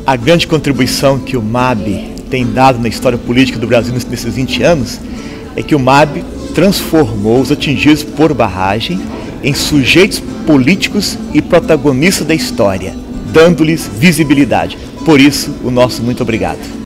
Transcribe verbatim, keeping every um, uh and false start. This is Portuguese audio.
A grande contribuição que o M A B tem dado na história política do Brasil nesses vinte anos é que o M A B transformou os atingidos por barragem em sujeitos políticos e protagonistas da história, dando-lhes visibilidade. Por isso, o nosso muito obrigado.